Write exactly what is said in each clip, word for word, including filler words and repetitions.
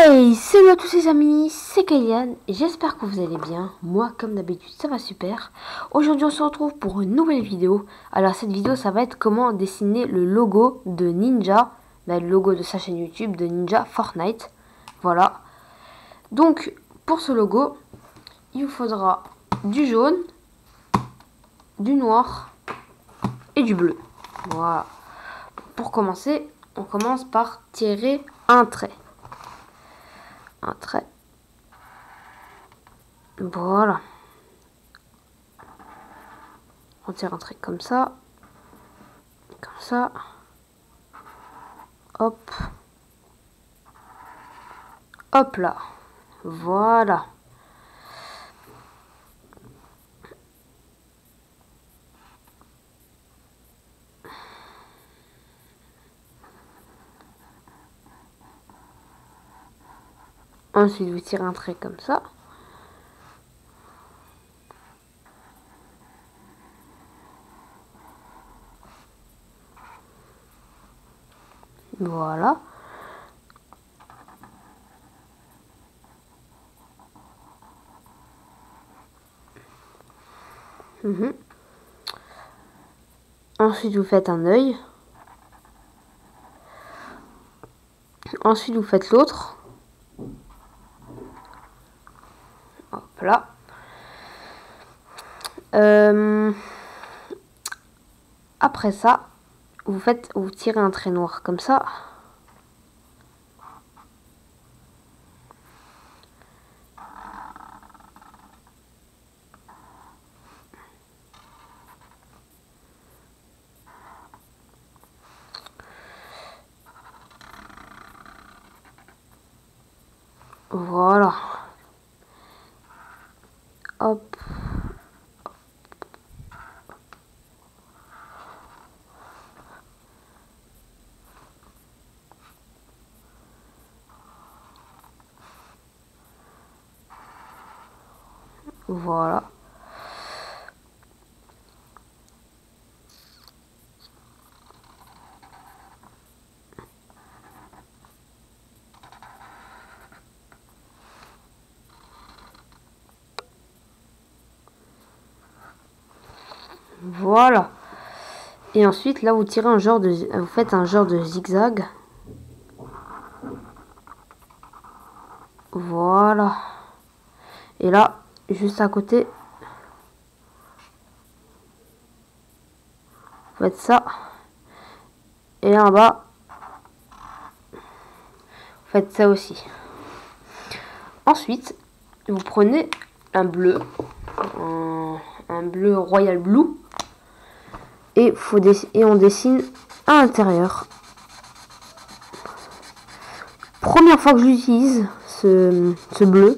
Hey, salut à tous les amis, c'est Kylian et j'espère que vous allez bien. Moi, comme d'habitude, ça va super. Aujourd'hui, on se retrouve pour une nouvelle vidéo. Alors, cette vidéo, ça va être comment dessiner le logo de Ninja, bah, le logo de sa chaîne YouTube de Ninja Fortnite. Voilà. Donc, pour ce logo, il vous faudra du jaune, du noir et du bleu. Voilà. Pour commencer, on commence par tirer un trait. Un trait. Voilà. On tire un trait comme ça. Comme ça. Hop. Hop là. Voilà. Ensuite, vous tirez un trait comme ça. Voilà. Mmh. Ensuite, vous faites un œil. Ensuite, vous faites l'autre. Hop là. Euh, après ça, vous faites, vous tirez un trait noir comme ça. Voilà. Hop. Voilà. Voilà. Et ensuite, là, vous tirez un genre de, vous faites un genre de zigzag. Voilà. Et là, juste à côté, vous faites ça. Et là en bas, vous faites ça aussi. Ensuite, vous prenez un bleu, un, un bleu Royal Blue, et, faut et on dessine à l'intérieur. Première fois que j'utilise ce, ce bleu.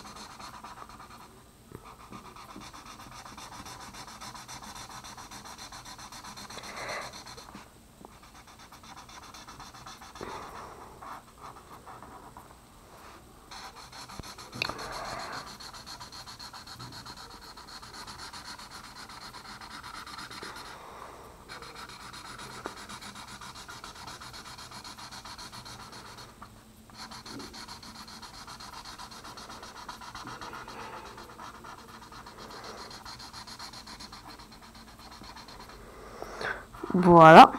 Voilà.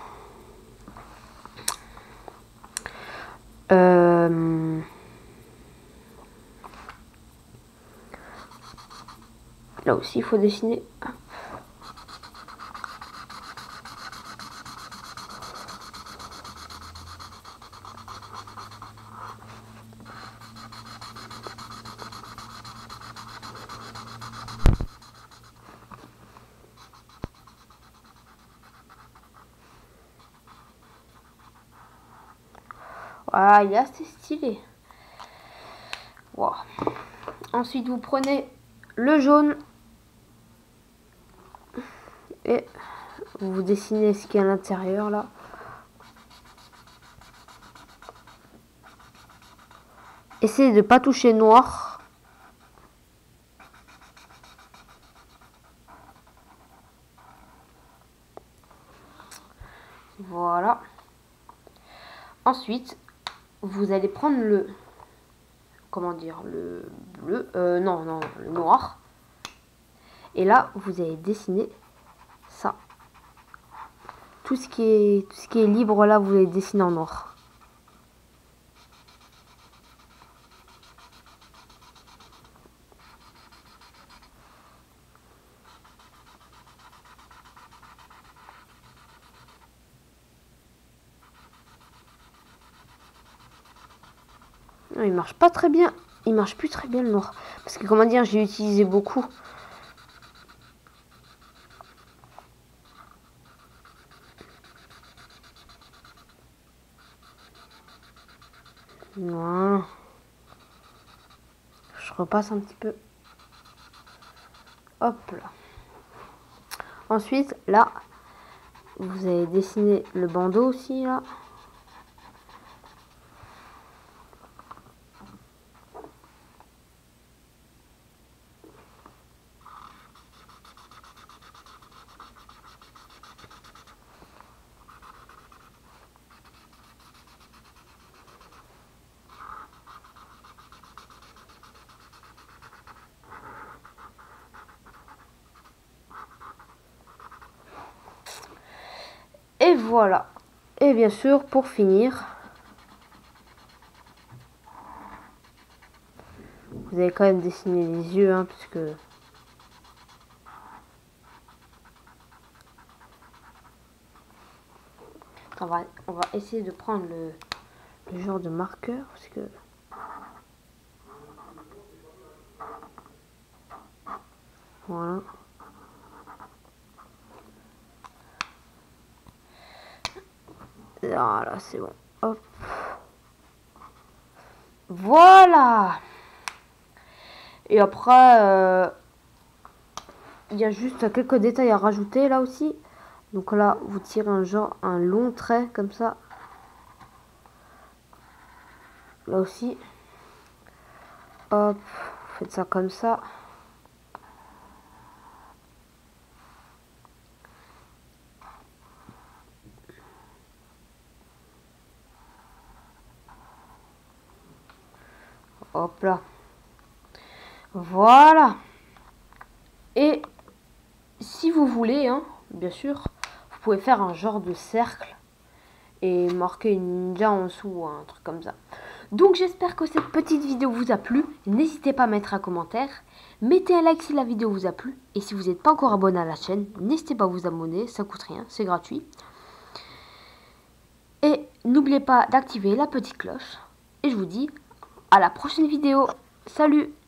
Euh... Là aussi, il faut dessiner. Voilà, il est assez stylé. Wow. Ensuite, vous prenez le jaune et vous dessinez ce qu'il y a à l'intérieur là. Essayez de ne pas toucher noir. Voilà. Ensuite, vous allez prendre le comment dire, le bleu, euh, non, non, le noir. Et là, vous allez dessiner ça. Tout ce qui est, tout ce qui est libre, là, vous allez dessiner en noir. Non, il marche pas très bien. Il marche plus très bien le noir. Parce que, comment dire, j'ai utilisé beaucoup. Non. Je repasse un petit peu. Hop là. Ensuite, là, vous allez dessiner le bandeau aussi, là. Et voilà. Et bien sûr, pour finir, vous allez quand même dessiner les yeux, hein, parce que on va, on va essayer de prendre le, le genre de marqueur, parce que voilà. Voilà, c'est bon. Hop. Voilà. Et après, euh, il y a juste quelques détails à rajouter là aussi. Donc là, vous tirez un genre, un long trait comme ça. Là aussi. Hop, vous faites ça comme ça. Hop là. Voilà. Et si vous voulez, hein, bien sûr, vous pouvez faire un genre de cercle et marquer une ninja en dessous ou un truc comme ça. Donc j'espère que cette petite vidéo vous a plu. N'hésitez pas à mettre un commentaire. Mettez un like si la vidéo vous a plu. Et si vous n'êtes pas encore abonné à la chaîne, n'hésitez pas à vous abonner, ça coûte rien, c'est gratuit. Et n'oubliez pas d'activer la petite cloche. Et je vous dis à la prochaine vidéo. Salut!